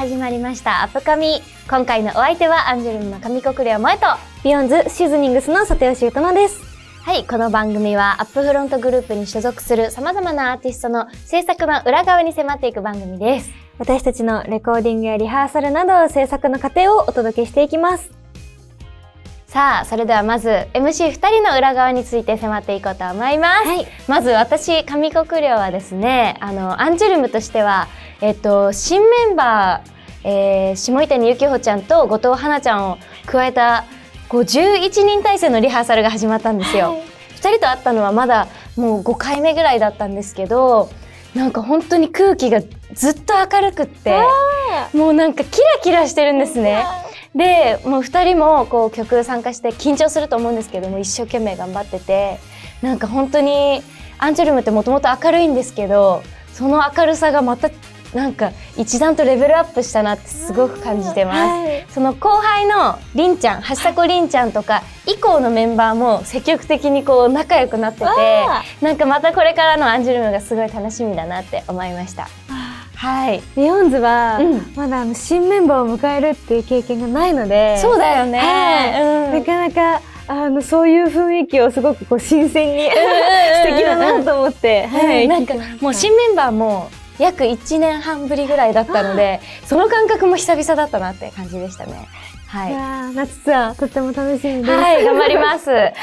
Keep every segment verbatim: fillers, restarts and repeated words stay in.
始まりましたアップカミ。今回のお相手はアンジュルムの上國料萌とビヨンズシーズニングスの里吉ゆとなです。 はい、この番組はアップフロントグループに所属する様々なアーティストの制作の裏側に迫っていく番組です。 私たちのレコーディングやリハーサルなど制作の過程をお届けしていきます。 さあ、それではまず エムシーふたりの裏側について迫っていこうと思います。はい、まず私上國料はですね、あのアンジュルムとしては、えっと新メンバー、えー、下谷由紀穂ちゃんと後藤花ちゃんを加えたこうじゅういちにん体制のリハーサルが始まったんですよ。はい、ふたりと会ったのはまだもうごかいめぐらいだったんですけど、なんか本当に空気がずっと明るくって、もうなんかキラキラしてるんですね。で、もうふたりもこう曲参加して緊張すると思うんですけども、一生懸命頑張ってて、なんか本当にアンジュルムってもともと明るいんですけど、その明るさがまたなんか一段とレベルアップしたなってすごく感じてます。はい、その後輩のりんちゃん、橋迫りんちゃんとか以降のメンバーも積極的にこう仲良くなってて、なんかまたこれからのアンジュルムがすごい楽しみだなって思いました。はい、 ビヨンズは、うん、まだあの新メンバーを迎えるっていう経験がないので、 そうだよね、 はい、うん、なかなかあのそういう雰囲気をすごくこう新鮮に素敵だなと思って、 はい、なんかもう新メンバーも約いちねんはんぶりぐらいだったので、その感覚も久々だったなって感じでしたね。はい、いや夏ツアーとっても楽しみです。 はい、頑張ります。 はい、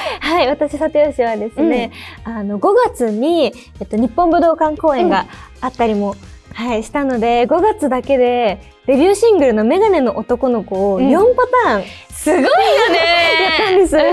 私里吉はですね、うん、あのごがつにえっと日本武道館公演があったりも、うん、はいしたので、ごがつだけでデビューシングルのメガネの男の子をよんパターン、うん、 すごいよねやったんです。うん、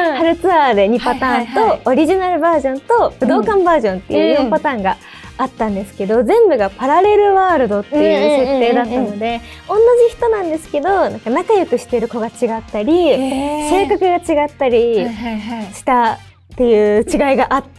春ツアーでにパターンと、はいはいはい、オリジナルバージョンと武道館バージョンっていうよんパターンがあったんですけど、全部がパラレルワールドっていう設定だったので、同じ人なんですけど、なんか仲良くしてる子が違ったり、性格が違ったりしたっていう違いがあって、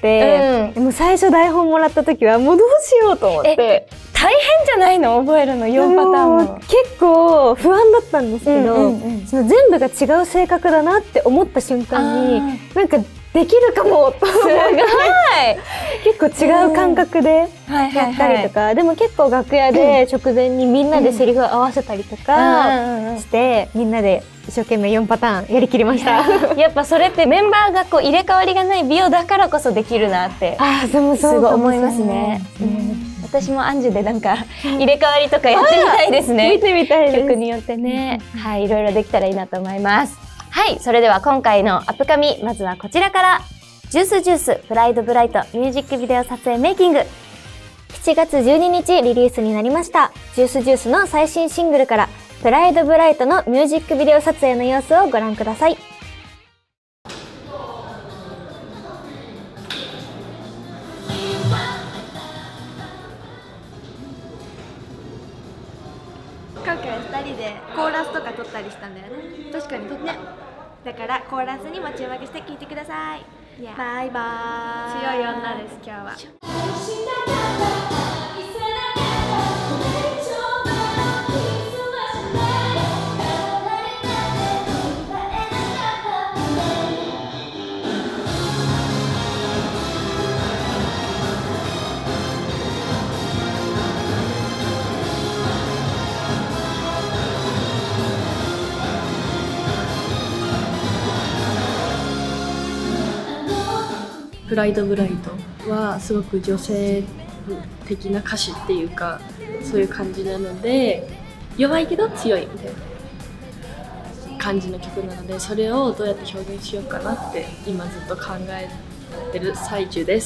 うん、もう最初台本もらった時はもうどうしようと思って。 大変じゃないの覚えるのよんパターンも。 結構不安だったんですけど、その全部が違う性格だなって思った瞬間に、なんかできるかもと思って、結構違う感覚でやったりとか、でも結構楽屋で直前にみんなでセリフを合わせたりとかして、みんなで一生懸命よんパターンやりきりました。 やっぱそれってメンバーがこう入れ替わりがない美容だからこそできるなってすごい思いますね。私もアンジュでなんか入れ替わりとかやってみたいですね。 見てみたいです。 曲によってね、はい、いろいろできたらいいなと思います。はい、それでは今回のアップカミ、まずはこちらから。ジュースジュースプライドブライトミュージックビデオ撮影メイキング。 しちがつじゅうににちリリースになりましたジュースジュースの最新シングルからプライドブライトのミュージックビデオ撮影の様子をご覧ください。 今回はふたりでコーラスとか撮ったりしたんだよね。確かに撮った、ね、だからコーラスにも注目して聴いてください。バイバーイ。強い女です今日は。 プライドブライトはすごく女性的な歌詞っていうか、そういう感じなので、弱いけど強いみたいな感じの曲なので、それをどうやって表現しようかなって今ずっと考えてる最中です。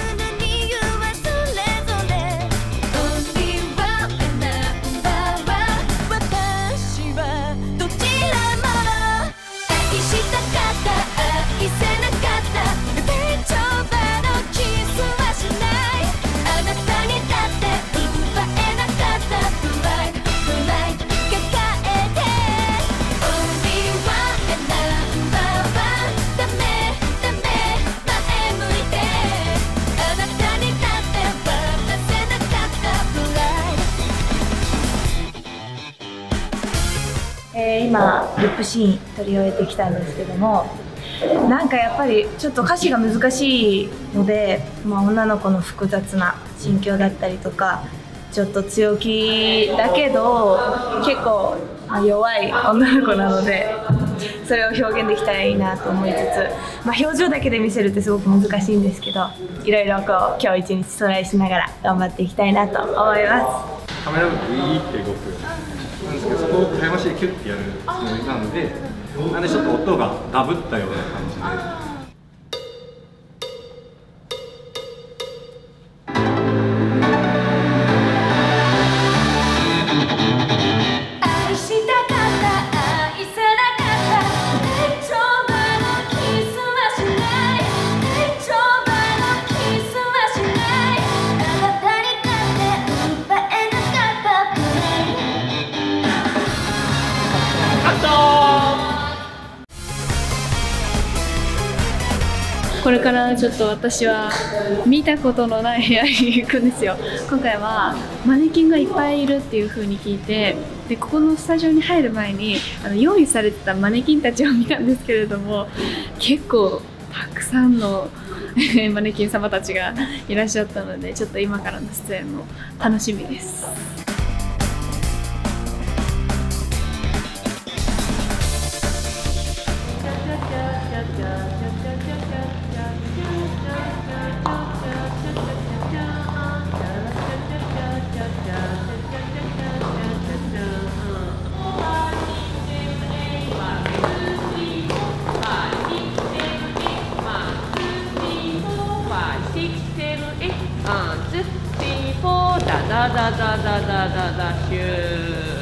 今リップシーン撮り終えてきたんですけども、なんかやっぱりちょっと歌詞が難しいので、まあ、女の子の複雑な心境だったりとかちょっと強気だけど結構弱い女の子なので、それを表現できたらいいなと思いつつ、まあ、表情だけで見せるってすごく難しいんですけど、いろいろこう今日一日トライしながら頑張っていきたいなと思います。 カメラ部ってウィーって動くなんですけど、そこを早回しでキュッてやるつもりなので、なんでちょっと音がダブったような感じで。 これからちょっと私は見たことのない部屋に行くんですよ。今回はマネキンがいっぱいいるっていう風に聞いて、でここのスタジオに入る前にあの用意されてたマネキンたちを見たんですけれども、結構たくさんのマネキン様たちがいらっしゃったので、ちょっと今からの出演も楽しみです。 ダダダダダダダシュー。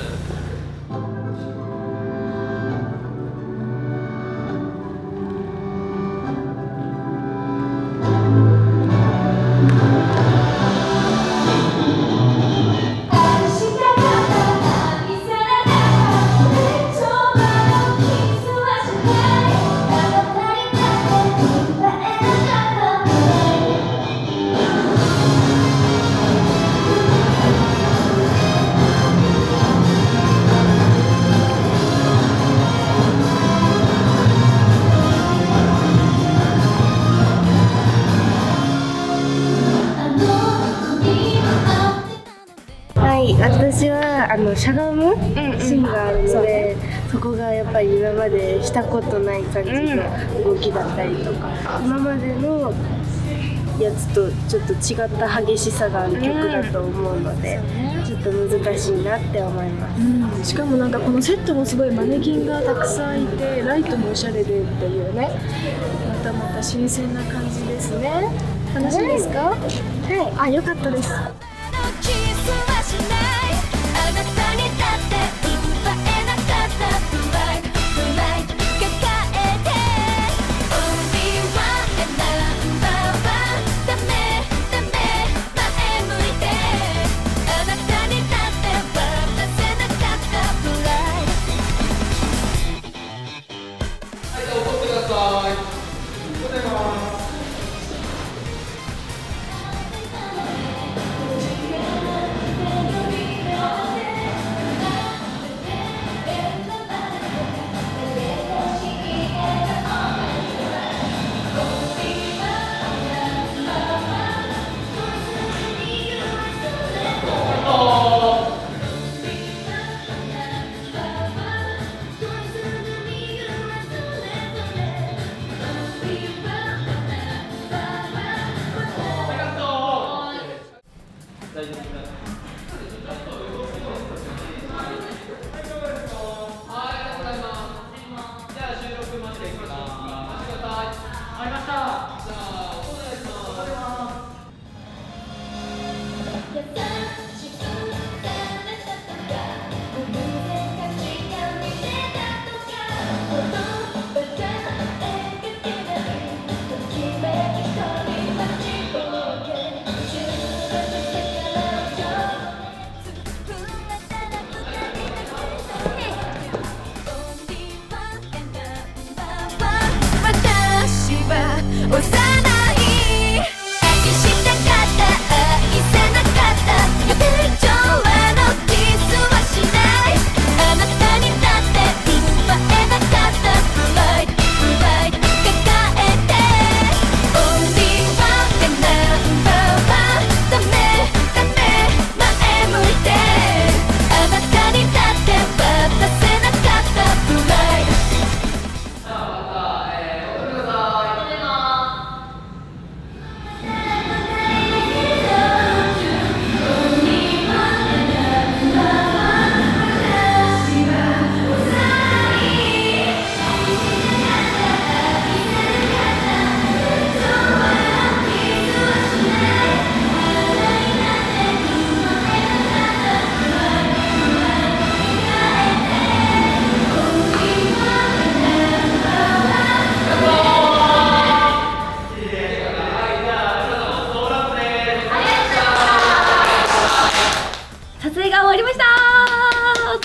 私はあのしゃがむシーンがあるので、そこがやっぱり今までしたことない感じの動きだったりとか、今までのやつとちょっと違った激しさがある曲だと思うので、ちょっと難しいなって思います、 うん、しかもなんかこのセットもすごいマネキンがたくさんいて、ライトもおしゃれでっていうね、またまた新鮮な感じですね。楽しいですか？はい、あ、よかったです。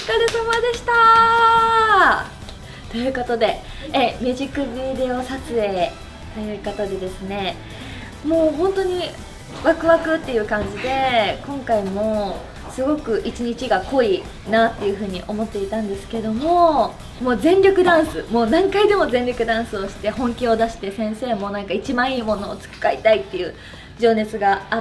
れ様でした。ということでえミュージックビデオ撮影ということでですね、もう本当にワクワクっていう感じで、今回もすごく一日が濃いなっていうふうに思っていたんですけども、もう全力ダンス、もう何回でも全力ダンスをして本気を出して、先生もなんか一番いいものを使いたいっていう情熱があって、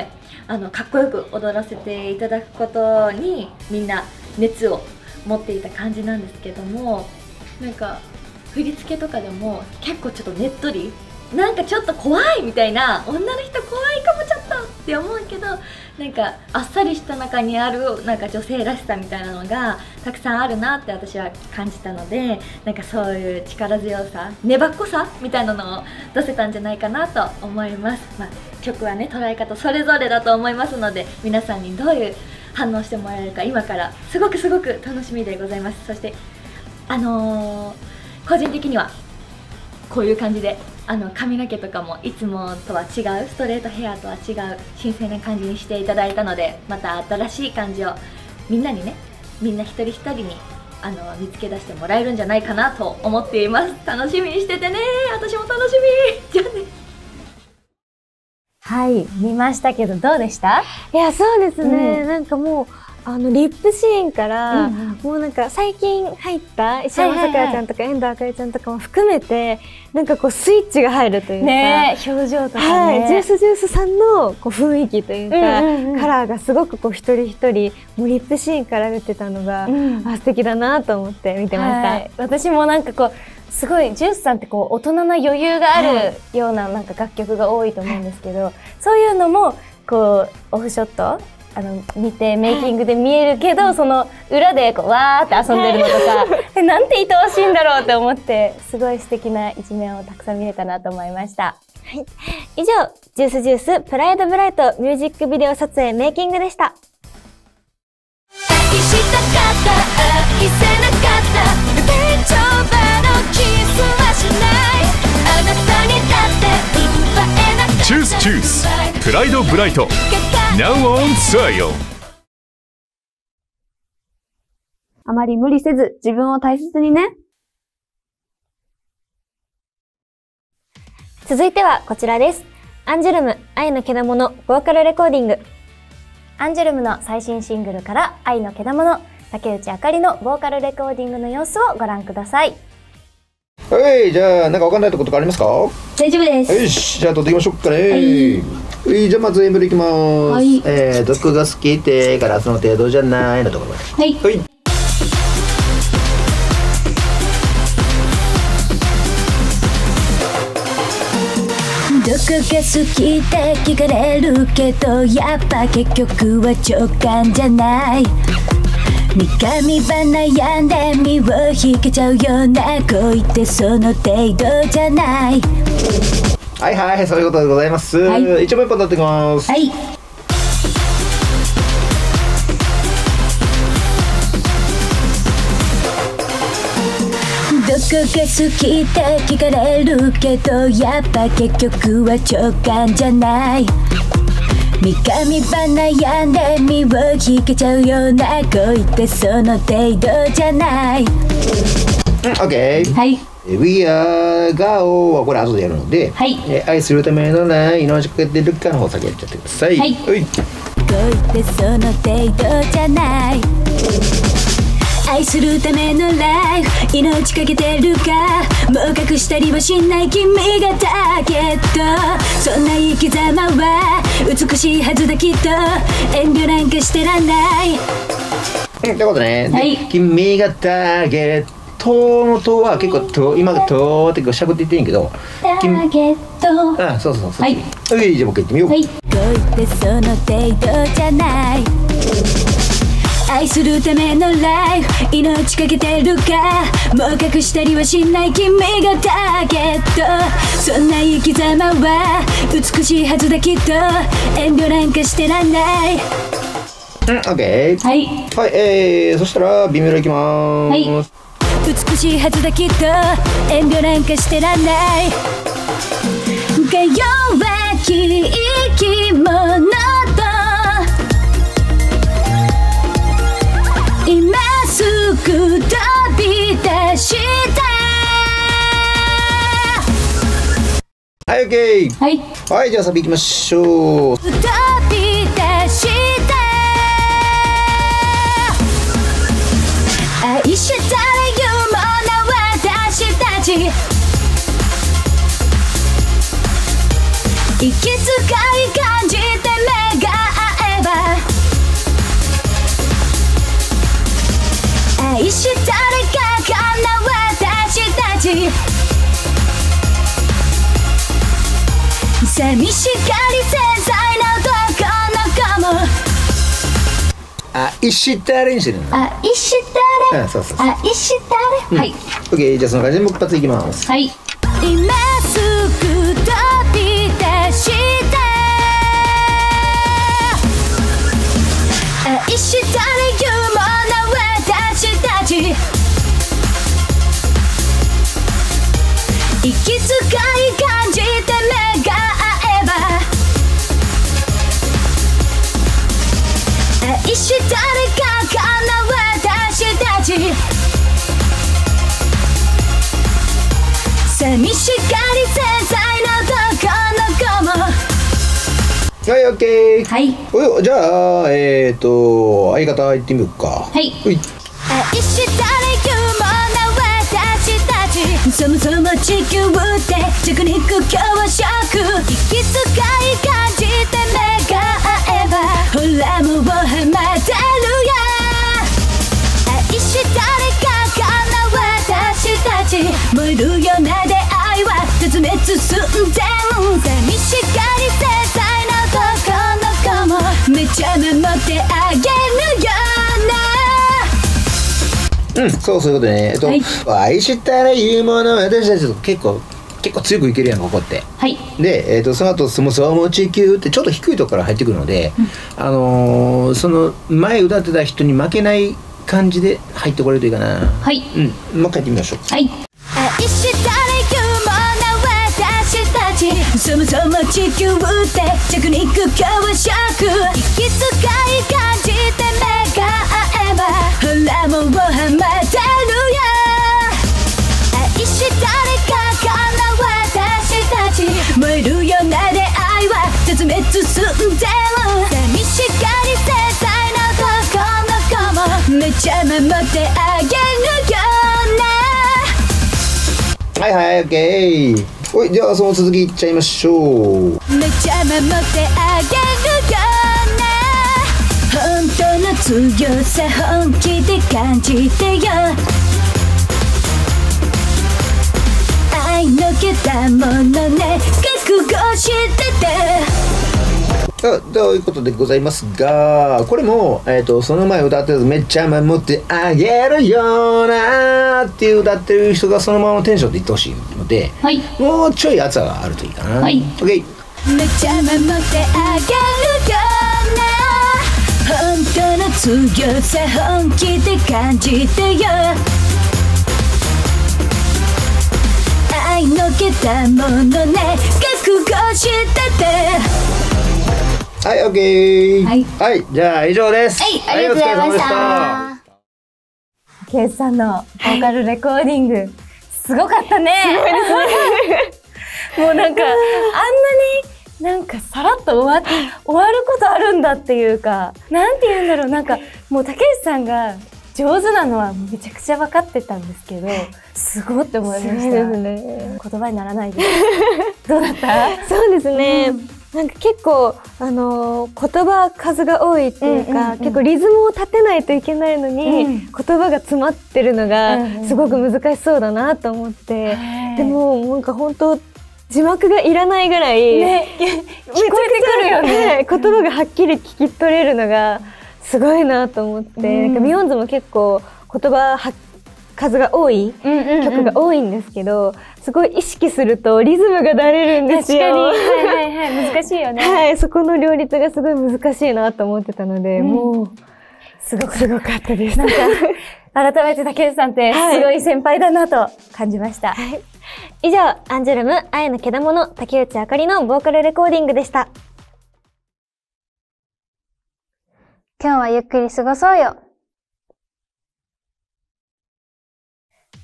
あのかっこよく踊らせていただくことにみんな熱を持っていた感じなんですけども、なんか振り付けとかでも結構ちょっとねっとり、なんかちょっと怖いみたいな、女の人怖いかもちょっとって思うけど、なんかあっさりした中にあるなんか女性らしさみたいなのがたくさんあるなって私は感じたので、なんかそういう力強さ、粘っこさみたいなのを出せたんじゃないかなと思います。まあ、曲はね捉え方それぞれだと思いますので、皆さんにどういう反応してもらえるか今からすごくすごく楽しみでございます。そしてあのー、個人的にはこういう感じであの髪の毛とかもいつもとは違う、ストレートヘアとは違う新鮮な感じにしていただいたので、また新しい感じをみんなにね、みんな一人一人にあの見つけ出してもらえるんじゃないかなと思っています。楽しみにしててね。私も楽しみ。じゃあね。 はい、見ましたけどどうでした？ いや、そうですね、 うん、 なんかもうあのリップシーンから、うんうん、もうなんか最近入った石山さくらちゃんとか遠藤あかりちゃんとかも含めて、なんかこうスイッチが入るというか、 ね、表情とかね、 はい、ジュースジュースさんのこう雰囲気というか、うんうんうん、カラーがすごくこう一人一人もうリップシーンから出てたのが、うん、あ素敵だなと思って見てました。はい、 私もなんかこうすごいジュースさんってこう大人な余裕があるようななんか楽曲が多いと思うんですけど、はい、そういうのもこうオフショットあの見てメイキングで見えるけど、その裏でこうわーって遊んでるのとか、なんて愛おしいんだろうって思って、すごい素敵な一面をたくさん見れたなと思いました。 はい、以上ジュースジュースプライドブライトミュージックビデオ撮影メイキングでした。愛したかった愛せなかった大丈夫のキスはしない、あなたにだって奪えなかった。 ジュースジュースプライドブライトNow on sale。 あまり無理せず自分を大切にね。 続いてはこちらです。アンジュルム愛のけだものボーカルレコーディング。 アンジュルムの最新シングルから愛のけだもの、竹内あかりのボーカルレコーディングの様子をご覧ください。 はい、じゃあなんかわかんないところとかありますか？ 大丈夫です。 よし、じゃあ撮っていきましょうかね。はい、はい、じゃあまず エム でいきます。はい、えー、毒が好きってガラスの程度じゃないのところまで。はい、はい。 どこが好きって聞かれるけど、やっぱ結局は直感じゃない。三上は悩んで身を引けちゃうような恋ってその程度じゃない。 はいはい、そういうことでございます。はい、一応もう一本取ってきます。はい。 どこが好きって聞かれるけど、やっぱ結局は直感じゃない。三上は悩んで身を引けちゃうような恋ってその程度じゃない。うん、 OK。はい。We are Gao はこれ後でやるので、はい、え愛するためのない命かけてるかの方先やっちゃってください。はい。はい、恋ってその程度じゃない。愛するためのライフ命かけてるか、もう隠したりはしない君がターゲット。そんな生き様は美しいはずだきっと、遠慮なんかしてらんない。 うん、ってことね、はい、君がターゲットのとは結構と今とってしゃくって言ってんけど、 ターゲット、 あ、そうそうそう、はい、はい、じゃあ僕言ってみよう。はい、 恋ってその程度じゃない。愛するためのライフ命かけてるか、もう隠したりはしない君がターゲット。そんな生き様は美しいはずだきっと、遠慮なんかしてらんない。 うん、オッケー。はい、はい、えー、そしたら B メロいきまーす。 はい、美しいはずだきっと、遠慮なんかしてらんない。が弱き生き物と今はい、オッケー。 はい。 はい、じゃあサビ行きましょう。 飛び出して愛したら夢な私たち息遣い感じて目が合えば愛したらかな私たち寂しがり繊細な男の子も愛したれにしてるの。 愛したれ、 うん、そうそうそう。 愛したれ、はい。 オッケー、じゃあその感じでもう一発いきます。 はい。今すぐ飛び出して愛したら夢な私たち息遣い感じて目が合えば愛したらかな私たち寂しがり繊細な男の子もはい、オッケー。 はい。 おい、じゃあ、えっと、相方行ってみようか。 はい。 うい。 愛したら夢な私たちそもそも地球って弱肉強食息遣い感じて目が合えばほらもうはまってるや愛したらかかな私たち燃えるような出会いは絶滅寸前寂しがり繊細な男の子もめちゃめ持ってあげるようなうん、そうそういうことでね。えっと、はい、愛したら言うもの私たちと結構結構強くいけるやんここって。 はい。 で、えっとその後そもそも地球ってちょっと低いところから入ってくるので、うん、あのー、その前歌ってた人に負けない感じで入ってこれるといいかな。 はい。 うん、もう一回やってみましょう。 はい。愛したら夢な私たちそもそも地球って弱肉強食息遣い感じて目が合えばほらもうはまってるや愛したらかかな私たち燃えるような出会いは絶滅寸前寂しがり繊細な男の子もめちゃ守ってあげるようなはいはい、オッケー。おい、ではその続きいっちゃいましょう。 めちゃ守ってあげるような本当の強さ本気で感じてよ愛のけたものね覚悟しててあということでございますが、これも、えーと、その前歌ってるめっちゃ守ってあげるようなっていう歌ってる人がそのままテンションで言ってほしいので、 はい、 もうちょい圧があるといいかな。 はい、 オッケー。 めっちゃ守ってあげるような本当の強さ本気で感じてよ愛のけたものね覚悟しててはい、オッケー。 はい、 はい、じゃあ以上です。 はい、ありがとうございました。 ケイさんのボーカルレコーディング、はい、すごかったね。すごいですね。もうなんかあんなになんかさらっと終わ終わることあるんだっていうか、なんて言うんだろう、なんかもう竹内さんが上手なのはめちゃくちゃ分かってたんですけど、すごいって思いました。そうですね。言葉にならないです。どうだった？そうですね。うんなんか結構、あのー、言葉数が多いっていうか、うんうんうん、結構リズムを立てないといけないのに、うん、言葉が詰まってるのがすごく難しそうだなと思って、うんうん、でもなんか本当字幕がいらないぐらい、ね、聞こえてくるよね。言葉がはっきり聞き取れるのがすごいなと思って、うん、なんかビヨンズも結構言葉は数が多い曲が多いんですけど、すごい意識するとリズムが出れるんですよ。確かに。はいはいはい。難しいよね。はい。そこの両立がすごい難しいなと思ってたので、うん、もう、すごくすごかったです。なんか、改めて竹内さんってすごい先輩だなと感じました。はい。以上、アンジュルム、愛のけだもの、竹内あかりのボーカルレコーディングでした。今日はゆっくり過ごそうよ。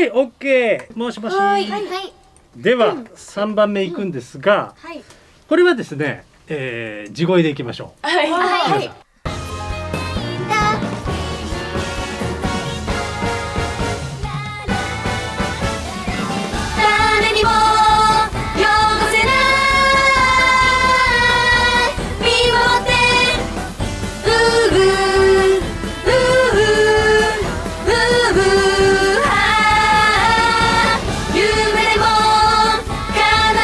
はいオッケー。もしもし。 はい。 ではさんばんめいくんですが、 はい。 これはですね、えー、地声でいきましょう。 はい。はい。誰にも汚せない見守ってうーうーうーうーはー夢でも叶わ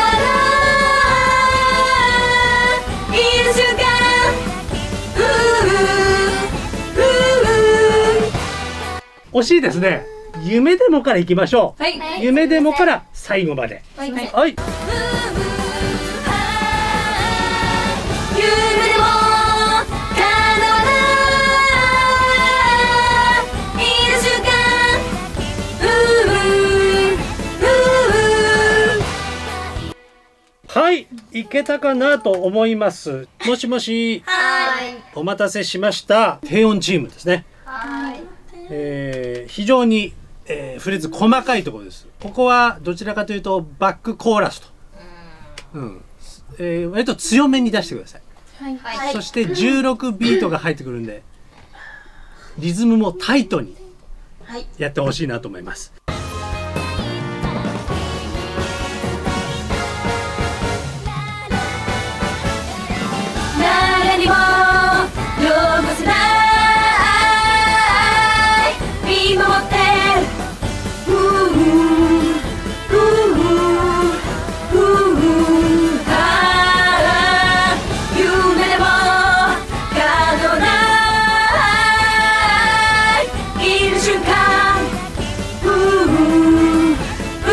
ないいる瞬間うーうー惜しいですね。夢でもからいきましょう。 はい。 夢でもから最後まで。 はい。 はい。 夢でも叶わないいる瞬間うーうーはい、いけたかなと思います。もしもし。 はい。 お待たせしました。低音チームですね。 はい。 えー、非常に、えー、フレーズ細かいところです。ここはどちらかというとバックコーラスと、うんえー、割と強めに出してください。 はい。 そしてじゅうろくビートが入ってくるんで、リズムもタイトにやってほしいなと思います。 誰にも汚せない見守ってうーうーうーはー夢でも叶わないいる瞬間うーう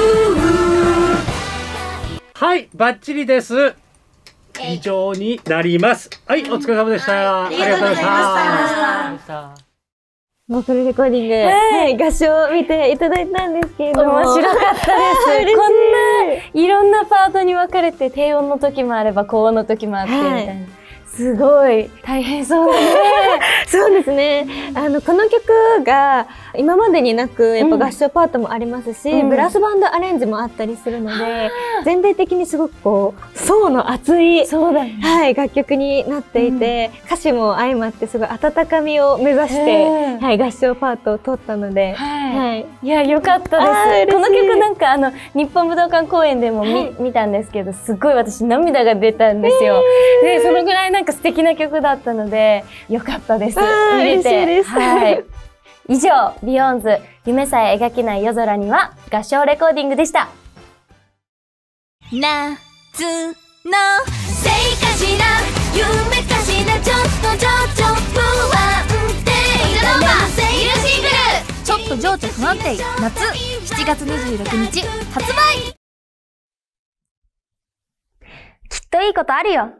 ーはい、バッチリです。以上になります。はい、お疲れ様でした。ありがとうございました。 ボーカルレコーディング、はい、合唱を見ていただいたんですけれども。 面白かったです。こんないろんなパートに分かれて、低音の時もあれば高音の時もあってみたいな。はい、すごい大変そうだね。 そうですね。あの、この曲が今までになく、やっぱ合唱パートもありますし、うん、ブラスバンドアレンジもあったりするので、全体的にすごくこう、層の厚い、 そうだね、 はい、楽曲になっていて、うん、歌詞も相まってすごい温かみを目指して、はい、合唱パートを取ったので、 はい。はい、いや、良かったです。この曲なんかあの、日本武道館公演でも 見,、はい、見たんですけど、すごい私涙が出たんですよ。で、そのぐらいなんか素敵な曲だったので、良かったです。見れて。はい。以上、ビヨーンズ、夢さえ描けない夜空には合唱レコーディングでした。 夏のせいかしら、夢かしら、ちょっと情緒不安定なのはニューシングル、ちょっと情緒不安定夏、しちがつにじゅうろくにち発売。 きっといいことあるよ。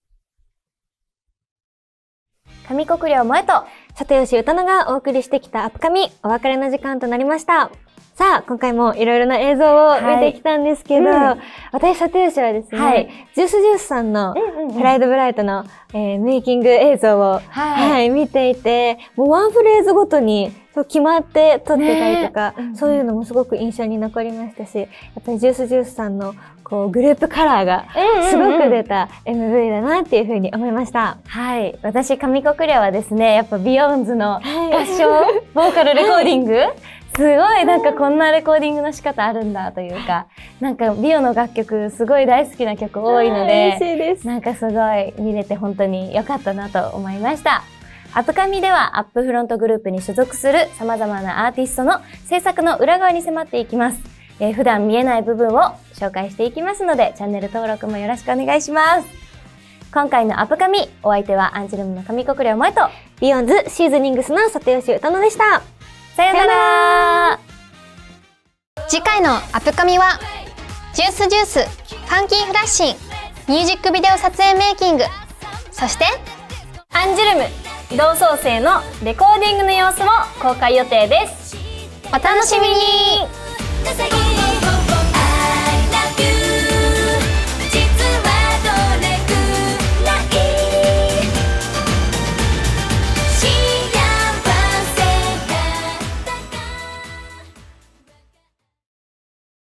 上国領萌と里吉歌乃がお送りしてきたアップカミ、お別れの時間となりました。さあ、今回もいろいろな映像を見てきたんですけど、はい、うん、私、里吉はですね、はい、ジュースジュースさんのプライドブライトの、えー、メイキング映像を、はいはい、見ていて、もうワンフレーズごとにそう決まって撮ってたりとか、ね、そういうのもすごく印象に残りましたし、やっぱりジュースジュースさんのこうグループカラーがすごく出た エムブイ だなっていうふうに思いました。 はい。私、上国領はですね、やっぱビヨーンズの合唱、はい、ボーカルレコーディング、はい、すごいなんかこんなレコーディングの仕方あるんだというか、なんかビオの楽曲すごい大好きな曲多いので、 嬉しいです。 なんかすごい見れて本当に良かったなと思いました。アップカミではアップフロントグループに所属する様々なアーティストの制作の裏側に迫っていきます。えー、普段見えない部分を紹介していきますので、チャンネル登録もよろしくお願いします。今回のアップカミ、お相手はアンジュルムの上国領萌とビヨンズシーズニングスの里吉歌乃でした。 さよなら。 次回のアップカミはジュースジュースファンキーフラッシンミュージックビデオ撮影メイキング、そしてアンジュルム同窓生のレコーディングの様子も公開予定です。 お楽しみに。